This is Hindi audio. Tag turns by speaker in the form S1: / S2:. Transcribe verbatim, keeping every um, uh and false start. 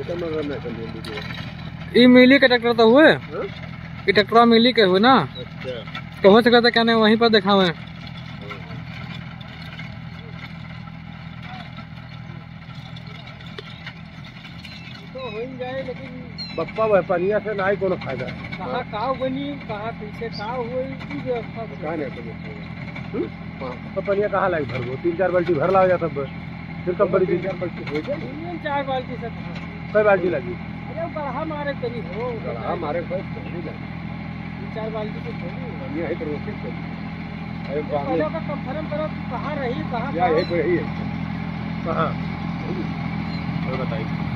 S1: ये मिली के ट्रैक्टर तो हुए, ये ट्रैक्टर मिली के हुए ना। अच्छा। तो हो सकता क्या वहीं पर दिखावे। तो हो जाए लेकिन
S2: बप्पा व्यापारिया से ना कोनो फायदा।
S1: कहाँ काव बनी, कहाँ पीछे काव हुई, की व्यवस्था
S2: कहाँ नहीं तो पनिया कहाँ लायक भर तीन चार बाल्टी भर ला जाता बस, फिर कब बड़ी तीन चार बाल्टी हो जाए।
S1: तीन चार बाल्टी से
S2: कई बाल्टी लगी?
S1: अरे गढ़ा मारे करी हो,
S2: गढ़ा मारे बस लगी
S1: तीन चार बाल्टी से थोड़ी
S2: यही तो रोटी चली। अरे
S1: पहले का कंफर्म करो कहाँ रही, कहाँ
S2: यही है कहाँ बताइए।